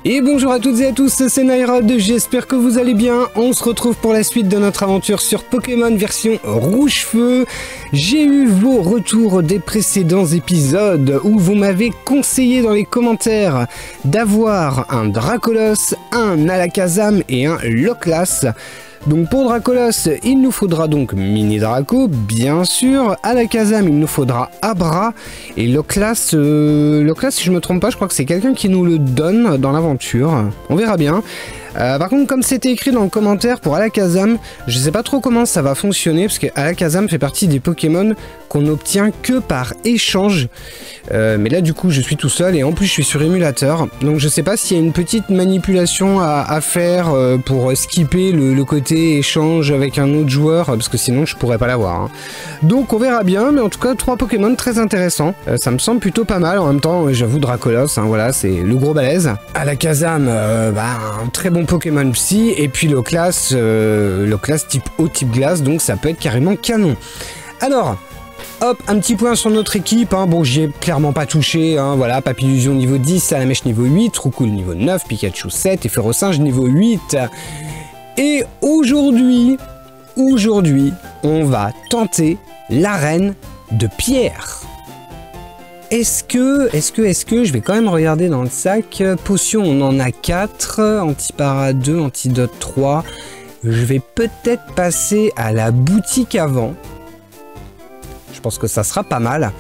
Et bonjour à toutes et à tous, c'est Nairod, j'espère que vous allez bien. On se retrouve pour la suite de notre aventure sur Pokémon version Rouge Feu. J'ai eu vos retours des précédents épisodes où vous m'avez conseillé dans les commentaires d'avoir un Dracolos, un Alakazam et un Loclas. Donc pour Dracolos, il nous faudra donc Mini Draco, bien sûr. Alakazam, il nous faudra Abra. Et Loclas, si je me trompe pas, je crois que c'est quelqu'un qui nous le donne dans l'aventure. On verra bien. Par contre, comme c'était écrit dans le commentaire pour Alakazam, je sais pas trop comment ça va fonctionner, parce que Alakazam fait partie des Pokémon qu'on n'obtient que par échange. Mais là, du coup, je suis tout seul, et en plus, je suis sur émulateur. Donc, je sais pas s'il y a une petite manipulation à faire pour skipper le côté échange avec un autre joueur, parce que sinon, je pourrais pas l'avoir. Hein. Donc, on verra bien, mais en tout cas, 3 Pokémon très intéressants. Ça me semble plutôt pas mal. En même temps, j'avoue, Dracolos, hein, voilà, c'est le gros balèze. Alakazam, un très bon Pokémon psy, et puis Loclas type eau, type glace, donc ça peut être carrément canon. Alors, hop, un petit point sur notre équipe, hein. Bon, j'y ai clairement pas touché, hein. Voilà, Papillusion niveau 10, Salamèche niveau 8, Roucoule niveau 9, Pikachu 7 et Férocinge niveau 8. Et aujourd'hui, on va tenter l'arène de pierre. Est-ce que, je vais quand même regarder dans le sac, potions on en a 4, antipara 2, antidote 3, je vais peut-être passer à la boutique avant, je pense que ça sera pas mal.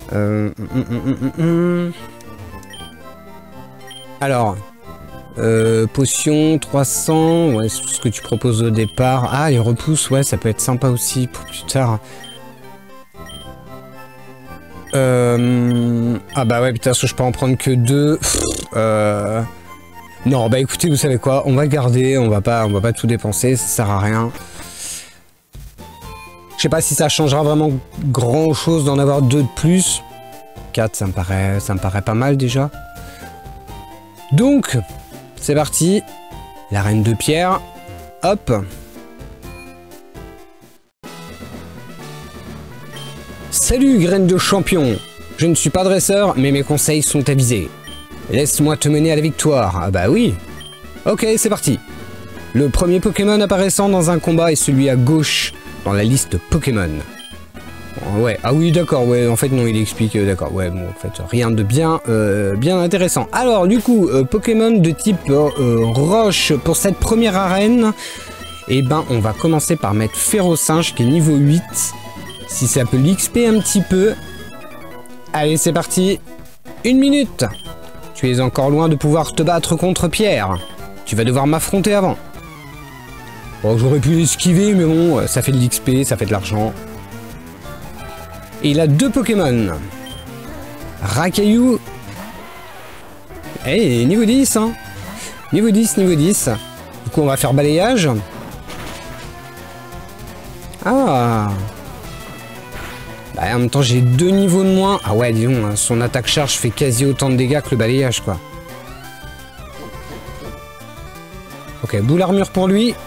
Alors, potion 300, ouais c'est ce que tu proposes au départ, ah les repousses, ouais ça peut être sympa aussi pour plus tard. Ah bah ouais putain, je peux en prendre que 2. Non bah écoutez, vous savez quoi, on va garder, on va pas tout dépenser, ça sert à rien. Je sais pas si ça changera vraiment grand chose d'en avoir 2 de plus. 4 ça me paraît pas mal déjà. Donc c'est parti, l'arène de pierre, hop. Salut graine de champion, je ne suis pas dresseur, mais mes conseils sont avisés. Laisse-moi te mener à la victoire. Ah bah oui. Ok, c'est parti. Le premier Pokémon apparaissant dans un combat est celui à gauche dans la liste Pokémon. Ouais, ah oui d'accord, ouais, en fait non, il explique, d'accord, ouais, bon, en fait, rien de bien intéressant. Alors, du coup, Pokémon de type roche pour cette première arène, eh ben, on va commencer par mettre Férocinge qui est niveau 8. Si ça peut l'XP un petit peu. Allez, c'est parti. 1 minute. Tu es encore loin de pouvoir te battre contre Pierre. Tu vas devoir m'affronter avant. Bon, j'aurais pu l'esquiver, mais bon, ça fait de l'XP, ça fait de l'argent. Et il a 2 Pokémon. Rakayu. Eh, niveau 10, hein. Niveau 10, niveau 10. Du coup, on va faire balayage. Ah. Bah, en même temps, j'ai 2 niveaux de moins. Ah ouais, dis donc, son attaque charge fait quasi autant de dégâts que le balayage, quoi. Ok, boule armure pour lui.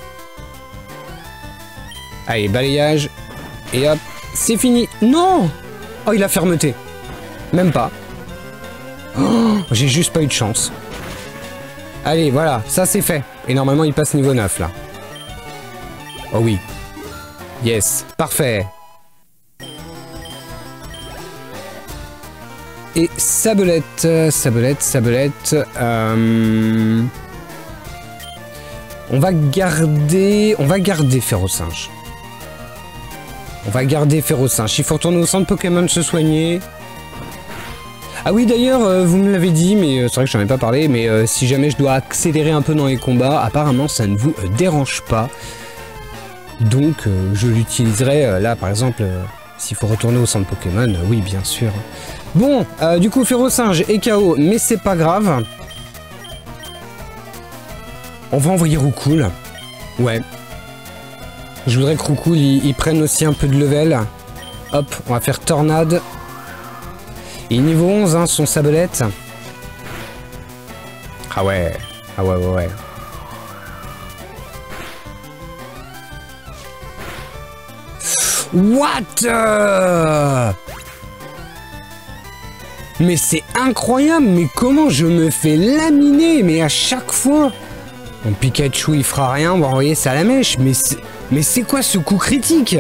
Allez, balayage. Et hop, c'est fini. Non! Oh, il a fermeté. Même pas. Oh, j'ai juste pas eu de chance. Allez, voilà, ça c'est fait. Et normalement, il passe niveau 9, là. Oh oui. Yes, parfait. Et Sabolette. On va garder Férocinge. Il faut retourner au centre Pokémon se soigner. Ah oui, d'ailleurs, vous me l'avez dit, mais c'est vrai que j'en ai pas parlé, mais si jamais je dois accélérer un peu dans les combats, apparemment ça ne vous dérange pas. Donc je l'utiliserai là, par exemple, s'il faut retourner au centre Pokémon, oui, bien sûr. Bon, du coup, Férocinge est KO, mais c'est pas grave. On va envoyer Roucoule. Ouais. Je voudrais que Roucoule, il prenne aussi un peu de level. Hop, on va faire Tornade. Et niveau 11, hein, son Sabolette. Ah ouais. Ouais. What? Mais c'est incroyable, mais comment je me fais laminer, mais à chaque fois. Mon Pikachu, il fera rien, on va envoyer ça à la mèche, mais c'est quoi ce coup critique?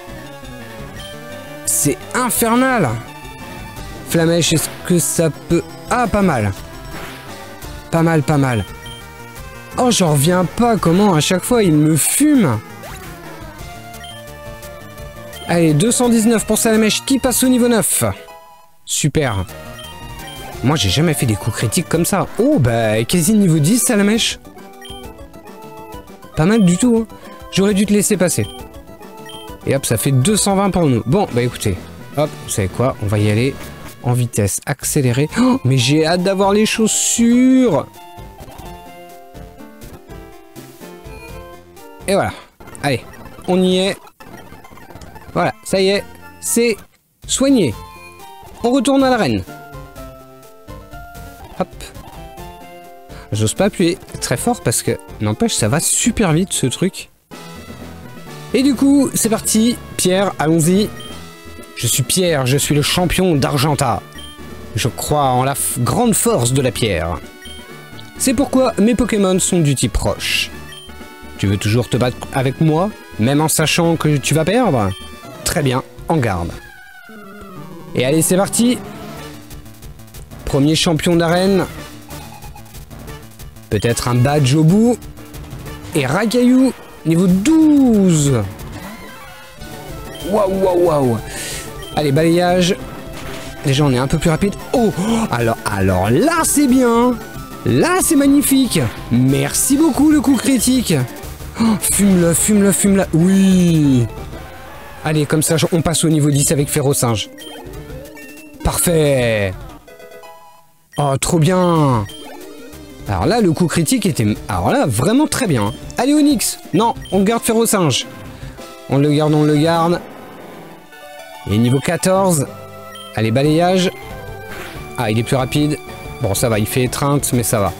C'est infernal. Flamèche, est-ce que ça peut... Ah, pas mal. Pas mal, pas mal. Oh, j'en reviens pas, comment à chaque fois il me fume. Allez, 219 pour Salamèche qui passe au niveau 9. Super. Moi, j'ai jamais fait des coups critiques comme ça. Oh, bah, quasi niveau 10, Salamèche. Pas mal du tout, hein. J'aurais dû te laisser passer. Et hop, ça fait 220 pour nous. Bon, bah écoutez, hop, vous savez quoi? On va y aller en vitesse accélérée. Oh, mais j'ai hâte d'avoir les chaussures. Et voilà. Allez, on y est. Voilà, ça y est, c'est soigné. On retourne à l'arène. Hop. J'ose pas appuyer très fort parce que, n'empêche, ça va super vite ce truc. Et du coup, c'est parti. Pierre, allons-y. Je suis Pierre, je suis le champion d'Argenta. Je crois en la grande force de la pierre. C'est pourquoi mes Pokémon sont du type roche. Tu veux toujours te battre avec moi, même en sachant que tu vas perdre? Très bien, en garde. Et allez, c'est parti. Premier champion d'arène. Peut-être un badge au bout. Et Rakayu, niveau 12. Waouh, waouh, waouh. Allez, balayage. Déjà, on est un peu plus rapide. Oh, alors là, c'est bien. Là, c'est magnifique. Merci beaucoup, le coup critique. Oh, fume-le, fume-le, fume-le. Oui. Allez, comme ça, on passe au niveau 10 avec Férocinge. Parfait. Oh, trop bien. Alors là, le coup critique était... Alors là, vraiment très bien. Allez, Onix. Non, on garde Férocinge. On le garde, on le garde. Et niveau 14. Allez, balayage. Ah, il est plus rapide. Bon, ça va, il fait étreinte, mais ça va.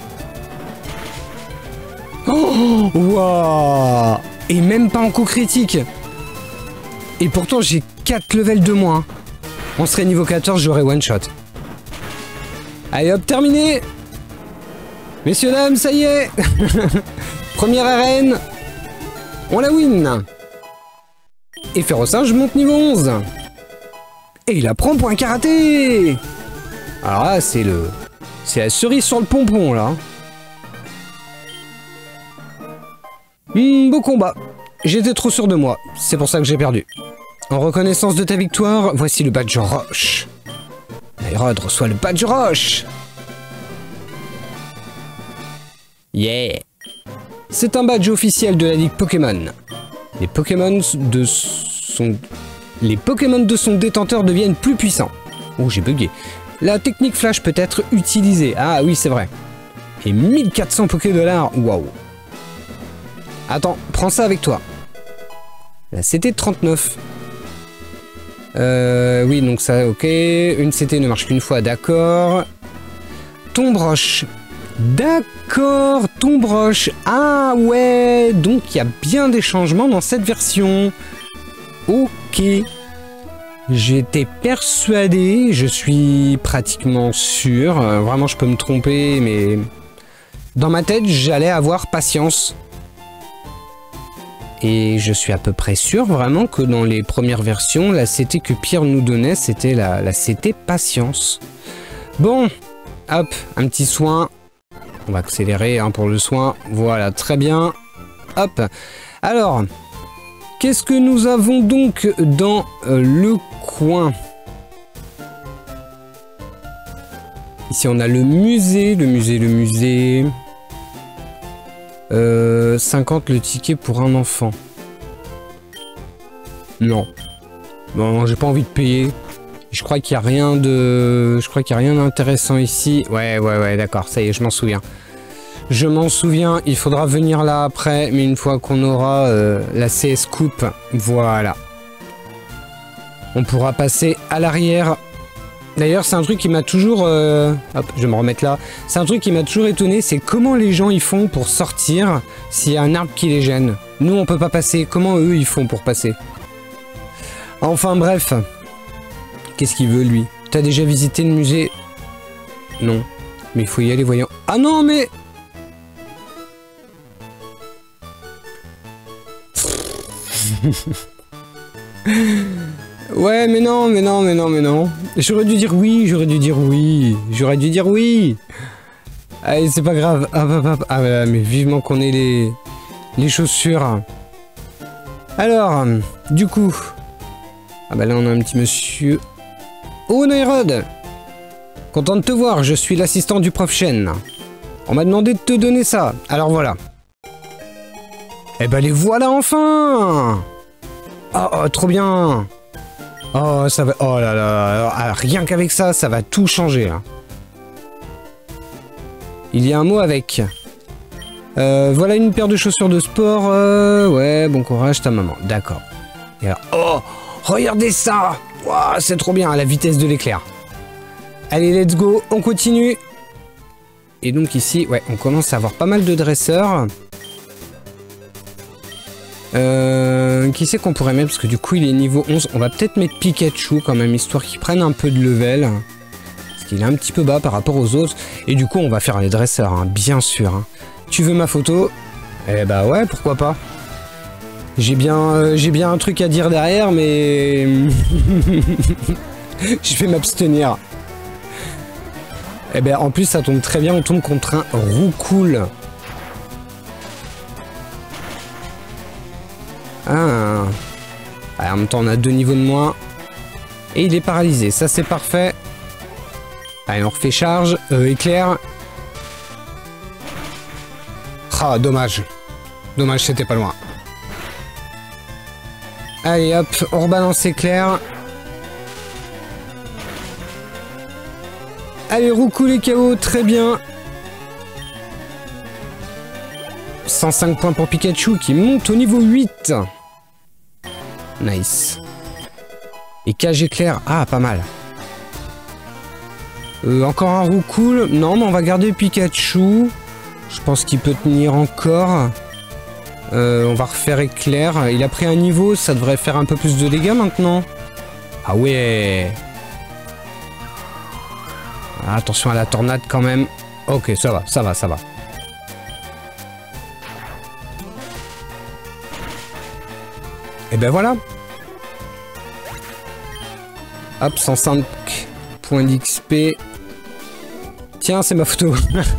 Oh, waouh. Et même pas en coup critique. Et pourtant, j'ai 4 levels de moins. On serait niveau 14, j'aurais one shot. Allez, hop, terminé. Messieurs, dames, ça y est. Première arène. On la win. Et Férocinge monte niveau 11. Et il apprend pour un karaté. Alors là, c'est la cerise sur le pompon, là. Beau combat. J'étais trop sûr de moi. C'est pour ça que j'ai perdu. En reconnaissance de ta victoire, voici le badge roche. Nairod reçoit le badge roche. Yeah. C'est un badge officiel de la Ligue Pokémon. Les Pokémon de son détenteur deviennent plus puissants. Oh, j'ai bugué. La technique flash peut être utilisée. Ah oui, c'est vrai. Et 1400 Pokédollars. Waouh. Attends, prends ça avec toi. La CT 39. Oui, donc ça, ok. Une CT ne marche qu'une fois, d'accord. Tombe roche. D'accord, tombe roche. Ah ouais, donc il y a bien des changements dans cette version. Ok. J'étais persuadé, je suis pratiquement sûr. Vraiment, je peux me tromper, mais... Dans ma tête, j'allais avoir patience. Et je suis à peu près sûr vraiment que dans les premières versions, la CT que Pierre nous donnait, c'était la CT patience. Bon, hop, un petit soin. On va accélérer hein, pour le soin. Voilà, très bien. Hop. Alors, qu'est-ce que nous avons donc dans le coin? Ici, on a le musée, 50 le ticket pour un enfant. Non. Bon, j'ai pas envie de payer. Je crois qu'il y a rien de... Je crois qu'il y a rien d'intéressant ici. Ouais, d'accord, ça y est, je m'en souviens. Je m'en souviens, il faudra venir là après, mais une fois qu'on aura la CS Coupe, voilà. On pourra passer à l'arrière. D'ailleurs, c'est un truc qui m'a toujours... Hop, je vais me remettre là. C'est un truc qui m'a toujours étonné, c'est comment les gens ils font pour sortir s'il y a un arbre qui les gêne. Nous, on peut pas passer. Comment eux, ils font pour passer? Enfin, bref. Qu'est-ce qu'il veut, lui? T'as déjà visité le musée? Non. Mais il faut y aller, voyons. Ah non, mais... Ouais, mais non, mais non, mais non, mais non. J'aurais dû dire oui, j'aurais dû dire oui. J'aurais dû dire oui. Allez, c'est pas grave. Ah, mais vivement qu'on ait les chaussures. Alors, du coup... Ah bah là, on a un petit monsieur... Oh, Nairod! Content de te voir, je suis l'assistant du prof Chen. On m'a demandé de te donner ça. Alors voilà. Eh ben les voilà enfin! Oh, trop bien! Oh, ça va... Oh là là, rien qu'avec ça, ça va tout changer. Hein. Il y a un mot avec. Voilà une paire de chaussures de sport. Ouais, bon courage ta maman. D'accord. Et alors... Oh! Regardez ça! Wow, c'est trop bien, à la vitesse de l'éclair. Allez, let's go, on continue. Et donc ici, ouais, on commence à avoir pas mal de dresseurs. Qui c'est qu'on pourrait mettre? Parce que du coup, il est niveau 11. On va peut-être mettre Pikachu quand même, histoire qu'il prenne un peu de level. Parce qu'il est un petit peu bas par rapport aux autres. Et du coup, on va faire les dresseurs, hein, bien sûr. Hein. Tu veux ma photo? Eh bah ouais, pourquoi pas. J'ai bien un truc à dire derrière, mais... Je vais m'abstenir. Eh ben, en plus, ça tombe très bien, on tombe contre un Roucoule. Ah. En même temps, on a 2 niveaux de moins. Et il est paralysé, ça c'est parfait. Allez, on refait charge. Éclair. Ah, dommage. Dommage, c'était pas loin. Allez hop, on rebalance éclair. Allez, Roucoule et KO, très bien. 105 points pour Pikachu qui monte au niveau 8. Nice. Et cage éclair, ah pas mal. Encore un Roucoule. Non, mais on va garder Pikachu. Je pense qu'il peut tenir encore. On va refaire éclair. Il a pris un niveau, ça devrait faire un peu plus de dégâts maintenant. Ah ouais. Ah, attention à la tornade quand même. Ok, ça va, ça va, ça va. Et ben voilà. Hop, 105 points d'XP. Tiens, c'est ma photo.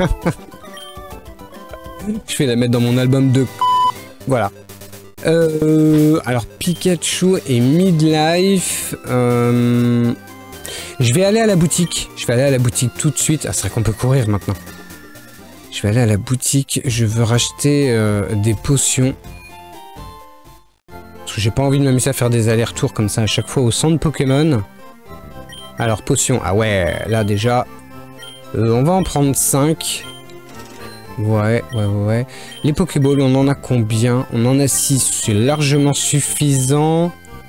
Je vais la mettre dans mon album de... Voilà. Alors, Pikachu et Midlife. Je vais aller à la boutique. Je vais aller à la boutique tout de suite. Ah, c'est vrai qu'on peut courir maintenant. Je vais aller à la boutique. Je veux racheter des potions. Parce que j'ai pas envie de m'amuser à faire des allers-retours comme ça à chaque fois au centre Pokémon. Alors, potions. Ah ouais, là déjà. On va en prendre 5. Ouais. Les Pokéballs, on en a combien? On en a 6, c'est largement suffisant.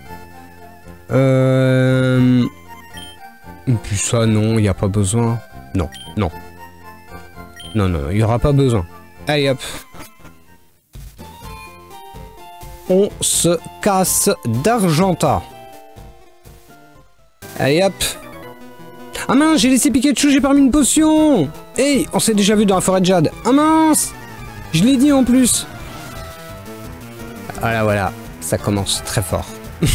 Puis ça, non, il n'y a pas besoin. Non, il n'y aura pas besoin. Allez, hop. On se casse d'Argenta. Allez, hop. Ah mince, j'ai laissé Pikachu, j'ai pas mis une potion. Hey, on s'est déjà vu dans la forêt de Jade. Ah mince, je l'ai dit en plus. Voilà, ça commence très fort.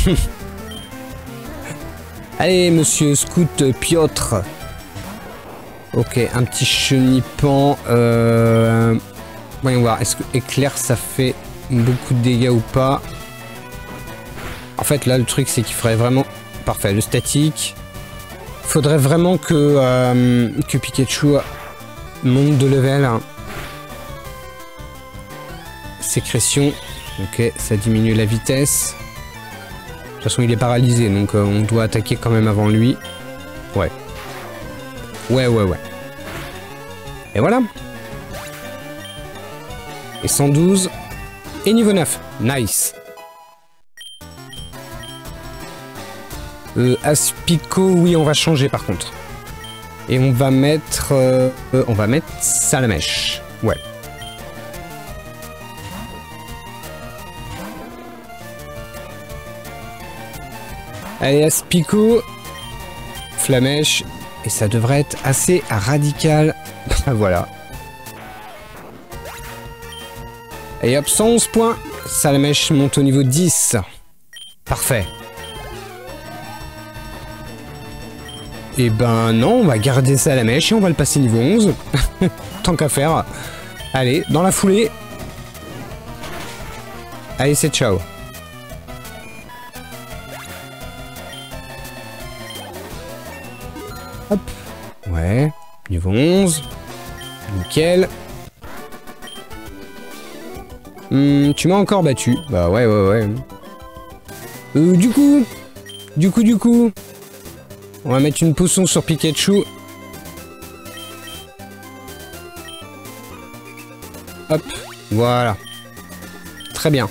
Allez, monsieur Scout Piotr. Ok, un petit chenipan. Voyons voir, est-ce que éclair ça fait beaucoup de dégâts ou pas? En fait, là, le truc, c'est qu'il faudrait vraiment... Parfait, le statique. Faudrait vraiment que Pikachu monte de level. Sécrétion. Ok, ça diminue la vitesse. De toute façon, il est paralysé, donc on doit attaquer quand même avant lui. Ouais. Et voilà. Et 112. Et niveau 9. Nice. Aspico, oui, on va changer par contre. Et on va mettre Salamèche. Ouais. Allez, Aspico, Flamèche et ça devrait être assez radical. Voilà. Et hop, 111 points. Salamèche monte au niveau 10. Parfait. Et ben non, on va garder Salamèche et on va le passer niveau 11. Tant qu'à faire. Allez, dans la foulée. Allez, c'est ciao. Hop. Ouais. Niveau 11. Nickel. Tu m'as encore battu. Bah ouais. Du coup. On va mettre une potion sur Pikachu. Hop. Voilà. Très bien.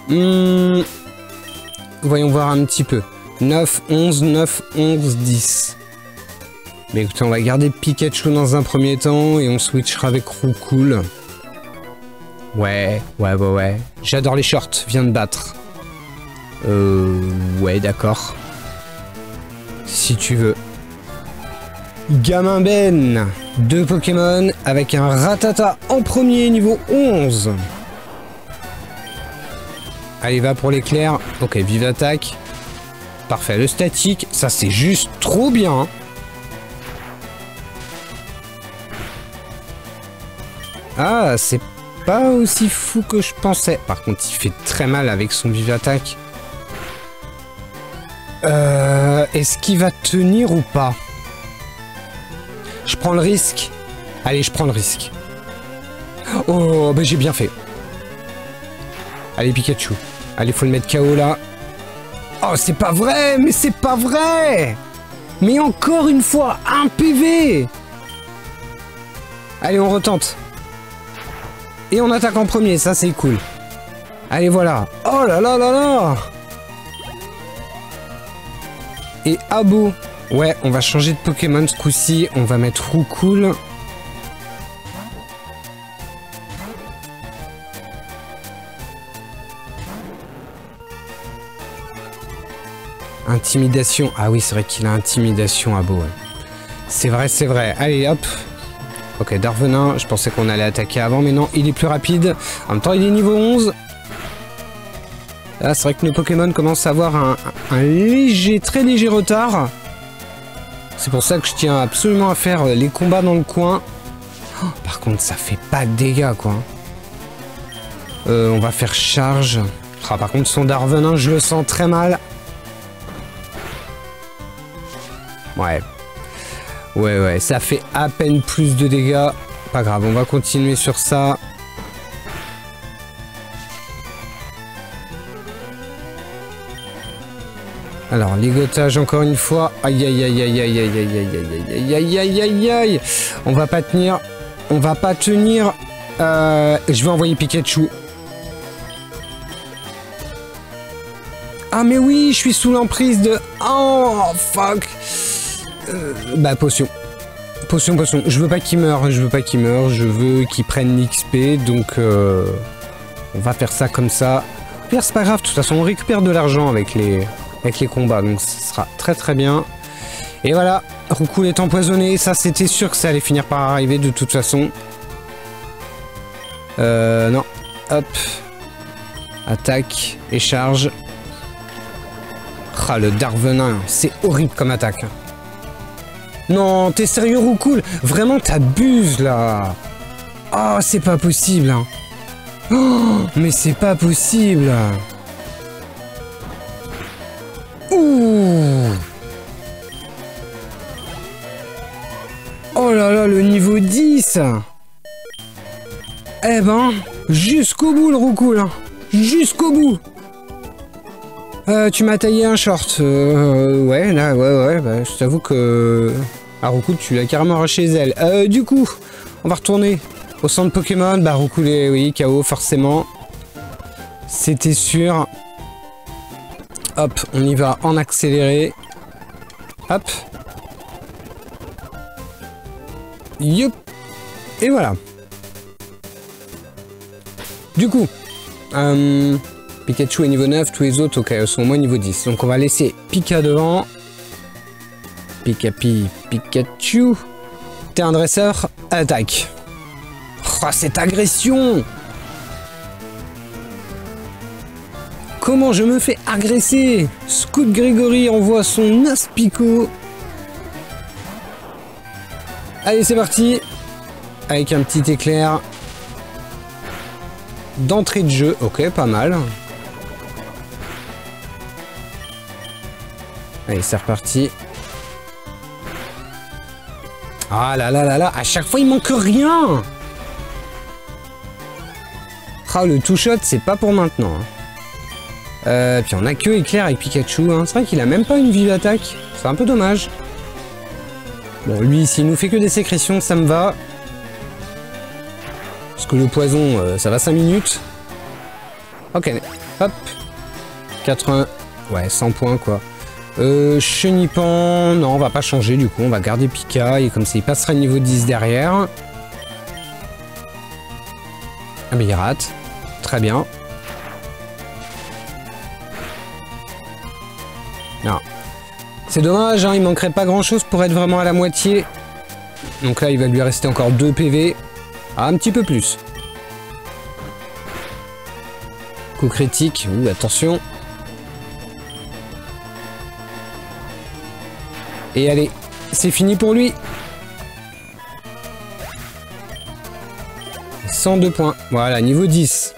Voyons voir un petit peu. 9, 11, 9, 11, 10. Mais écoutez, on va garder Pikachu dans un premier temps et on switchera avec Roucoule. Ouais. J'adore les shorts, viens de battre. Ouais, d'accord. Si tu veux. Gamin Ben. 2 Pokémon avec un Rattata en premier, niveau 11. Allez, va pour l'éclair. Ok, vive attaque. Parfait, le statique, ça c'est juste trop bien. Ah, c'est pas aussi fou que je pensais. Par contre, il fait très mal avec son vive attaque. Est-ce qu'il va tenir ou pas? Je prends le risque. Allez, je prends le risque. Oh, bah j'ai bien fait. Allez, Pikachu. Allez, faut le mettre KO là. Oh, c'est pas vrai, mais c'est pas vrai. Mais encore une fois, un PV. Allez, on retente. Et on attaque en premier, ça c'est cool. Allez, voilà. Oh là là là là. Et Abo. Ouais, on va changer de Pokémon ce coup-ci. On va mettre Roucoule. Intimidation. Ah oui, c'est vrai qu'il a intimidation, Abo. Ouais. C'est vrai. Allez, hop. Ok, Darvenin, je pensais qu'on allait attaquer avant, mais non, il est plus rapide. En même temps, il est niveau 11. Là, c'est vrai que nos Pokémon commencent à avoir un très léger retard. C'est pour ça que je tiens absolument à faire les combats dans le coin. Oh, par contre, ça fait pas de dégâts, quoi. On va faire charge. Ah, par contre, son Darvenin, je le sens très mal. Ouais, ça fait à peine plus de dégâts. Pas grave, on va continuer sur ça. Alors, ligotage encore une fois. Aïe. On va pas tenir. Je vais envoyer Pikachu. Ah mais oui, je suis sous l'emprise de... Oh, fuck. Bah, potion. Potion. Je veux pas qu'il meure, je veux qu'il prenne l'XP, donc on va faire ça comme ça. Pire, c'est pas grave, de toute façon, on récupère de l'argent avec les combats, donc ce sera très bien. Et voilà, Roucoule est empoisonné, ça c'était sûr que ça allait finir par arriver de toute façon. Non, hop. Attaque et charge. Ah, le Darvenin, c'est horrible comme attaque. Non, t'es sérieux, Roucoule? Vraiment, t'abuses, là. Oh, c'est pas possible. Hein. Oh, mais c'est pas possible. Ouh. Oh là là, le niveau 10. Eh ben, jusqu'au bout, le Roucoule. Hein. Jusqu'au bout. Tu m'as taillé un short. Ouais, bah, je t'avoue que... Roucoule, tu l'as carrément arraché les ailes. Du coup, on va retourner au centre Pokémon. Bah, Roucoule est, oui, KO, forcément. C'était sûr. Hop, on y va en accéléré. Hop. Yup. Et voilà. Du coup... Pikachu est niveau 9, tous les autres sont au moins niveau 10. Donc on va laisser Pika devant. Pikachu. T'es un dresseur, attaque. Oh, cette agression! Comment je me fais agresser? Scout Grégory envoie son Aspico. Allez, c'est parti. Avec un petit éclair. D'entrée de jeu. Ok, pas mal. Allez, c'est reparti. Ah là là là là, à chaque fois il manque rien. Ah, le two-shot, c'est pas pour maintenant. Puis on a que éclair avec Pikachu. Hein. C'est vrai qu'il a même pas une vive attaque. C'est un peu dommage. Bon, lui, s'il nous fait que des sécrétions, ça me va. Parce que le poison, ça va 5 minutes. Ok, hop. 80... Ouais, 100 points, quoi. Chenipan... Non, on va pas changer, du coup. On va garder Pika. Et comme ça, il passera le niveau 10 derrière. Ah, mais il rate. Très bien. Non. C'est dommage, hein, il manquerait pas grand chose pour être vraiment à la moitié. Donc là, il va lui rester encore 2 PV. Ah, un petit peu plus. Coup critique. Ouh, attention. Et allez, c'est fini pour lui. 102 points. Voilà, niveau 10.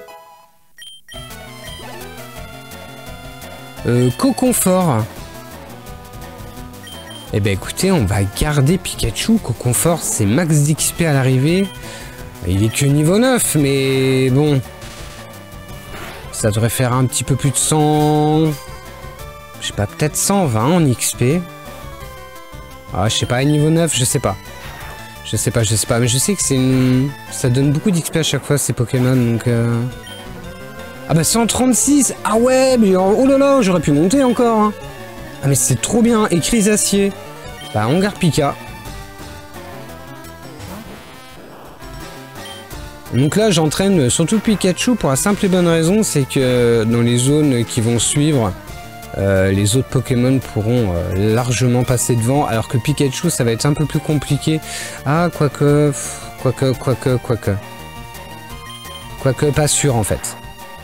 Coconfort. Eh ben écoutez, on va garder Pikachu. Coconfort, c'est max d'XP à l'arrivée. Il est que niveau 9, mais bon. Ça devrait faire un petit peu plus de 100... Je sais pas, peut-être 120 en XP. Ah, je sais pas, niveau 9, je sais pas. Je sais pas, mais je sais que c'est une... Ça donne beaucoup d'XP à chaque fois, ces Pokémon, donc... Ah bah 136. Ah ouais, mais oh là là, j'aurais pu monter encore. Hein. Ah mais c'est trop bien. Et Crisacier. Bah on garde Pika. Donc là j'entraîne surtout Pikachu pour la simple et bonne raison, c'est que dans les zones qui vont suivre, les autres Pokémon pourront largement passer devant, alors que Pikachu ça va être un peu plus compliqué. Ah quoique pas sûr en fait.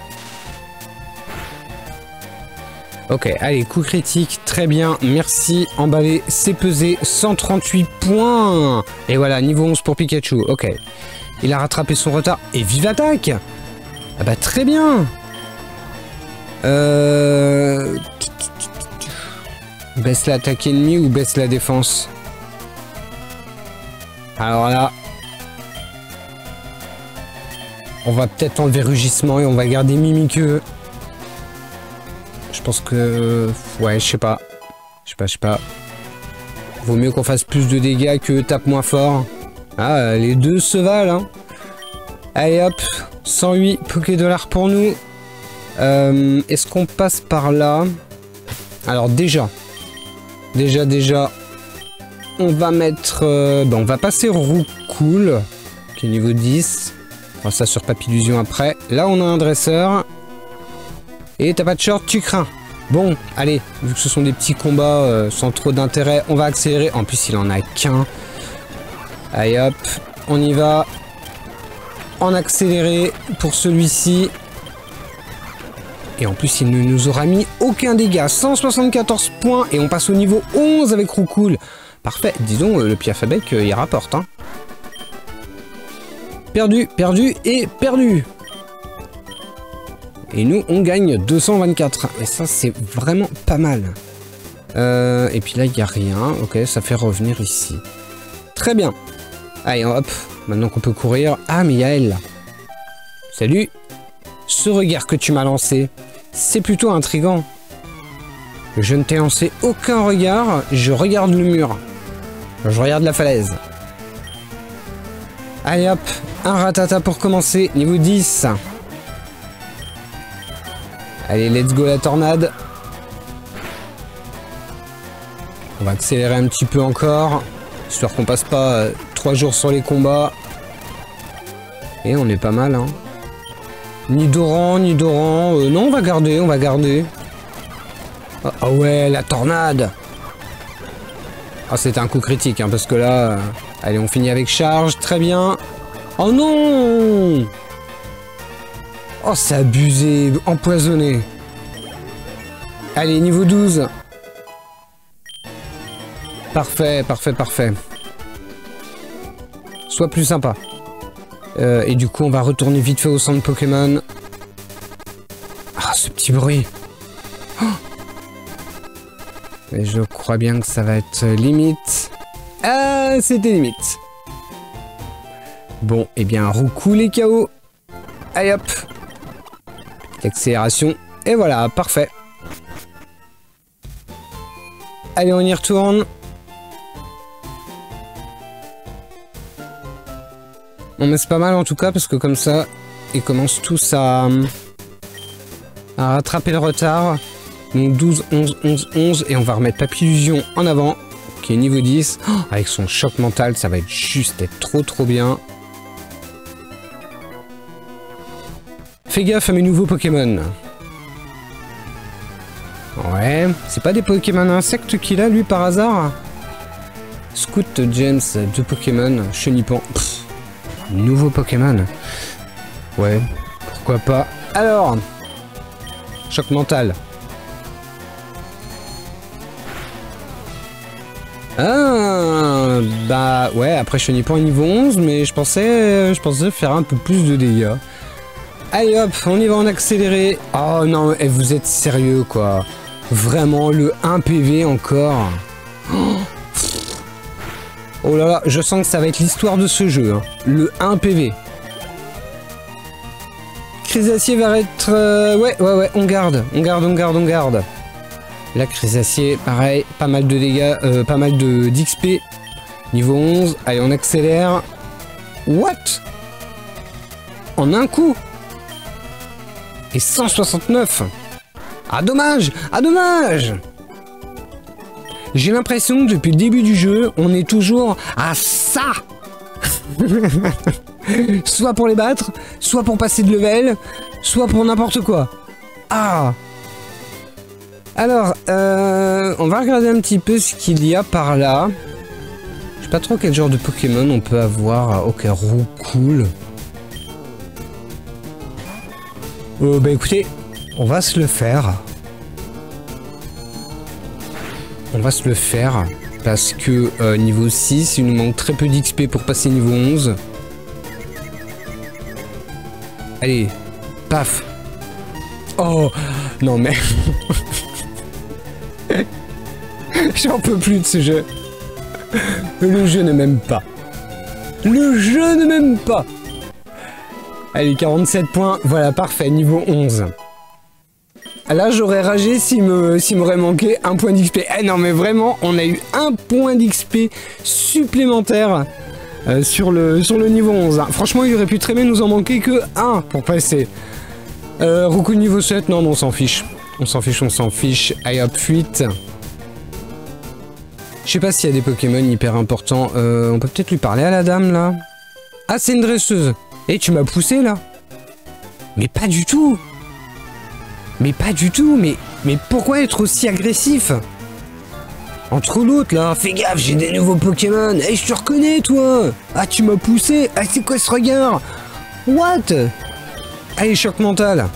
Ok, allez, coup critique, très bien, merci, emballé, c'est pesé, 138 points. Et voilà, niveau 11 pour Pikachu, ok. Il a rattrapé son retard, et vive attaque. Ah bah très bien. Baisse l'attaque ennemie ou baisse la défense? Alors là... On va peut-être enlever Rugissement et on va garder Mimiqueux. Je pense que... Ouais, je sais pas. Vaut mieux qu'on fasse plus de dégâts que tape moins fort. Ah, les deux se valent, hein. Allez hop, 108 Pokédollars pour nous. Est-ce qu'on passe par là? Alors déjà, on va mettre... on va passer Roucoule, qui est niveau 10. On fera ça sur Papillusion après. Là, on a un dresseur. Et t'as pas de short, tu crains. Bon, allez, vu que ce sont des petits combats sans trop d'intérêt, on va accélérer. En plus, il en a qu'un. Allez hop, on y va. En accéléré pour celui-ci. Et en plus, il ne nous aura mis aucun dégât. 174 points et on passe au niveau 11 avec Roucoule. Parfait, disons, le Piafabec, il rapporte. Hein. Perdu, perdu et perdu. Et nous, on gagne 224. Et ça, c'est vraiment pas mal. Et puis là, il n'y a rien. Ok, ça fait revenir ici. Très bien. Allez, hop. Maintenant qu'on peut courir. Ah, mais il y a elle, là. Salut. Ce regard que tu m'as lancé, c'est plutôt intriguant. Je ne t'ai lancé aucun regard. Je regarde le mur. Je regarde la falaise. Allez, hop. Un ratata pour commencer. Niveau 10. Allez, let's go la tornade. On va accélérer un petit peu encore, histoire qu'on passe pas 3 jours sur les combats. Et on est pas mal, hein. Nidoran. Non, on va garder. Ah ouais, la tornade. Ah, c'était un coup critique, hein, parce que là... allez, on finit avec charge, très bien. Oh non! Oh, c'est abusé, empoisonné. Allez, niveau 12. Parfait, parfait, parfait. Sois plus sympa. Et du coup, on va retourner vite fait au centre Pokémon. Ah, ce petit bruit. Oh, et je crois bien que ça va être limite. Ah, c'était limite. Bon, eh bien, Roucou les KO. Allez hop. Accélération. Et voilà, parfait. Allez, on y retourne. Bon, mais c'est pas mal en tout cas, parce que comme ça, ils commencent tous à rattraper le retard. Donc 12, 11, 11, 11. Et on va remettre Papillusion en avant, qui est niveau 10. Oh, avec son choc mental, ça va être juste être trop bien. Fais gaffe à mes nouveaux Pokémon. Ouais, c'est pas des Pokémon insectes qu'il a, lui, par hasard? Scout James, 2 Pokémon, Chenipan. Nouveau Pokémon. Ouais, pourquoi pas. Alors, choc mental. Ah, bah ouais, après Chenipan est niveau 11, mais je pensais faire un peu plus de dégâts. Allez hop, on y va en accéléré. Oh non, vous êtes sérieux quoi. Vraiment, le 1 PV encore. Oh là là, je sens que ça va être l'histoire de ce jeu. Hein. Le 1 PV. Crisacier va être... Ouais, on garde. On garde. La Crisacier, pareil, pas mal de dégâts, pas mal d'XP. Niveau 11, allez, on accélère. What? En un coup? Et 169. Ah dommage! Ah dommage! J'ai l'impression que depuis le début du jeu, on est toujours à ça. Soit pour les battre, soit pour passer de level, soit pour n'importe quoi. Ah! Alors, on va regarder un petit peu ce qu'il y a par là. Je sais pas trop quel genre de Pokémon on peut avoir. Ok, Roucool. Bah écoutez, on va se le faire. On va se le faire. Parce que niveau 6, il nous manque très peu d'XP pour passer niveau 11. Allez, paf. Oh, non mais... J'en peux plus de ce jeu. Le jeu ne m'aime pas. Le jeu ne m'aime pas. Allez, 47 points. Voilà, parfait, niveau 11. Là, j'aurais ragé s'il m'aurait manqué un point d'XP. Eh non, mais vraiment, on a eu un point d'XP supplémentaire sur le niveau 11. Hein. Franchement, il aurait pu très bien nous en manquer que un pour passer. Roucou niveau 7, non, on s'en fiche. On s'en fiche. Allez hop, fuite. Je sais pas s'il y a des Pokémon hyper importants. On peut peut-être lui parler à la dame, là. Ah, c'est une dresseuse. Eh, tu m'as poussé, là. Mais pas du tout. Mais pourquoi être aussi agressif? Entre l'autre, là, fais gaffe, j'ai des nouveaux Pokémon. Eh, je te reconnais, toi. Ah, tu m'as poussé. Ah, c'est quoi ce regard? What? Allez, choc mental.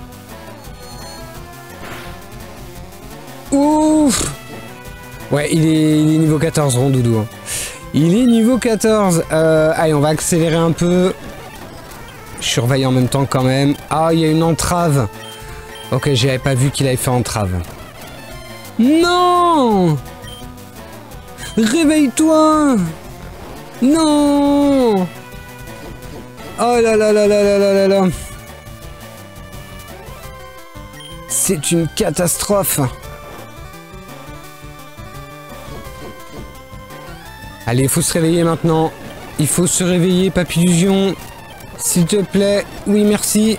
Ouf. Ouais, il est niveau 14, Rondoudou. Hein. Il est niveau 14. Allez, on va accélérer un peu. Je surveille en même temps quand même. Ah, il y a une entrave. Ok, j'avais pas vu qu'il avait fait entrave. Non! Réveille-toi! Non! Oh là là là là là là là là! C'est une catastrophe! Allez, il faut se réveiller maintenant. Il faut se réveiller, Papillusion. S'il te plaît. Oui, merci.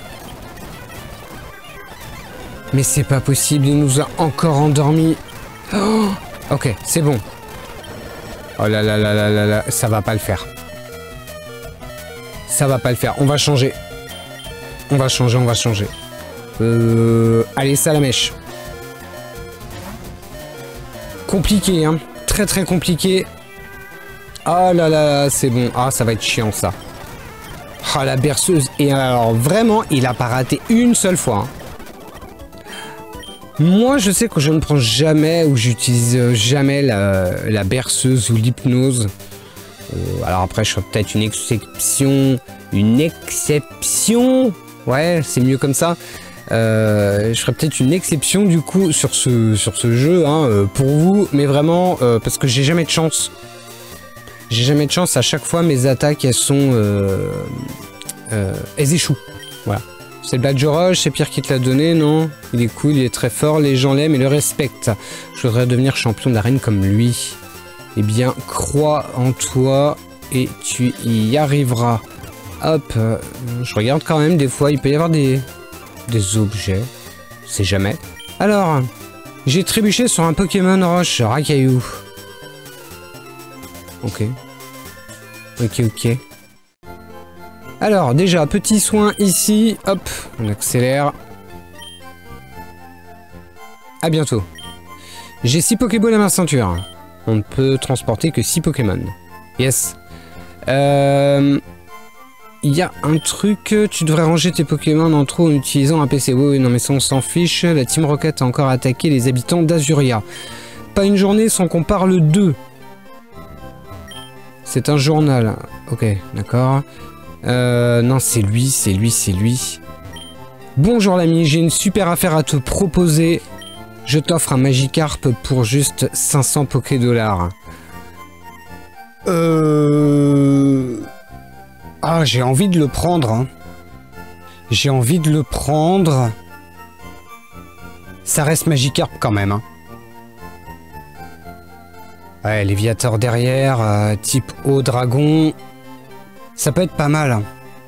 Mais c'est pas possible, il nous a encore endormis. Oh, ok, c'est bon. Oh là là là là là là, ça va pas le faire. Ça va pas le faire, on va changer. On va changer. Allez, Salamèche. Compliqué, hein. très très compliqué. Oh là là, c'est bon. Ah, ça va être chiant ça. Ah, la berceuse. Et alors, vraiment, il a pas raté une seule fois. Hein. Moi, je sais que je ne prends jamais ou j'utilise jamais la berceuse ou l'hypnose. Alors après, je ferai peut-être une exception. Une exception. Ouais, c'est mieux comme ça. Je ferai peut-être une exception du coup sur ce jeu hein, pour vous. Mais vraiment, parce que j'ai jamais de chance. J'ai jamais de chance. À chaque fois, mes attaques, elles sont... elles échouent. Voilà. C'est le Badge Rush, c'est Pierre qui te l'a donné, non? Il est cool, il est très fort, les gens l'aiment et le respectent. Je voudrais devenir champion d'arène comme lui. Eh bien, crois en toi et tu y arriveras. Hop, je regarde quand même, des fois, il peut y avoir des objets. C'est jamais. Alors, j'ai trébuché sur un Pokémon Roche, Racaillou. Ok. Ok. Alors, déjà, petit soin ici. Hop, on accélère. À bientôt. J'ai 6 Pokéballs à ma ceinture. On ne peut transporter que 6 Pokémon. Yes. Il y a un truc, tu devrais ranger tes Pokémon en trop en utilisant un PC. Oui, non mais ça on s'en fiche. La Team Rocket a encore attaqué les habitants d'Azuria. Pas une journée sans qu'on parle d'eux. C'est un journal. Ok, d'accord. Non, c'est lui. Bonjour l'ami, j'ai une super affaire à te proposer. Je t'offre un Magikarp pour juste 500 Pokédollars. Ah, j'ai envie de le prendre. Hein. J'ai envie de le prendre. Ça reste Magikarp quand même. Hein. Ouais, Léviator derrière, type eau dragon. Ça peut être pas mal. Hein.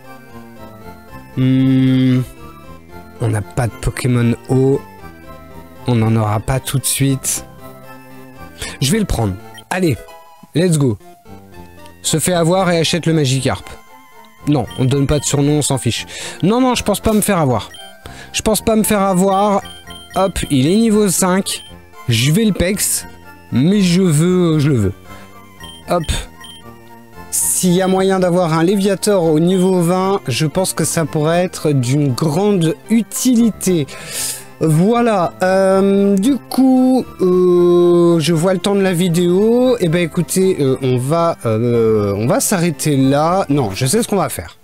On n'a pas de Pokémon eau. On n'en aura pas tout de suite. Je vais le prendre. Allez, let's go. Se fait avoir et achète le Magikarp. Non, on ne donne pas de surnom, on s'en fiche. Non, je pense pas me faire avoir. Je pense pas me faire avoir. Hop, il est niveau 5. Je vais le pex. Mais je le veux. Hop. S'il y a moyen d'avoir un Léviator au niveau 20, je pense que ça pourrait être d'une grande utilité. Voilà, du coup, je vois le temps de la vidéo. Et ben écoutez, on va s'arrêter là. Non, je sais ce qu'on va faire.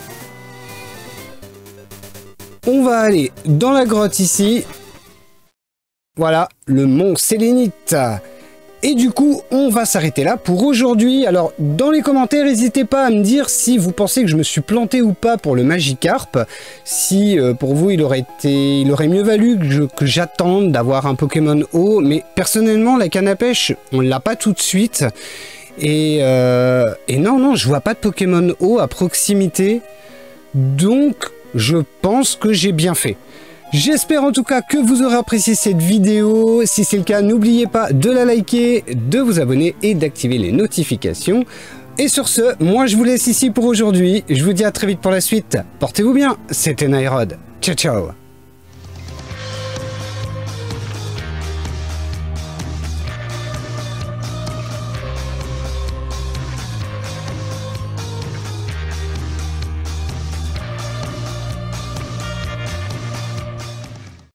On va aller dans la grotte ici. Voilà, le mont Sélénite. Et du coup, on va s'arrêter là pour aujourd'hui. Alors, dans les commentaires, n'hésitez pas à me dire si vous pensez que je me suis planté ou pas pour le Magikarp. Si, pour vous, il aurait mieux valu que j'attende d'avoir un Pokémon eau. Mais personnellement, la canne à pêche, on l'a pas tout de suite. Et non, je vois pas de Pokémon eau à proximité. Donc, je pense que j'ai bien fait. J'espère en tout cas que vous aurez apprécié cette vidéo. Si c'est le cas, n'oubliez pas de la liker, de vous abonner et d'activer les notifications. Et sur ce, moi je vous laisse ici pour aujourd'hui. Je vous dis à très vite pour la suite. Portez-vous bien, c'était Nyrod. Ciao ciao.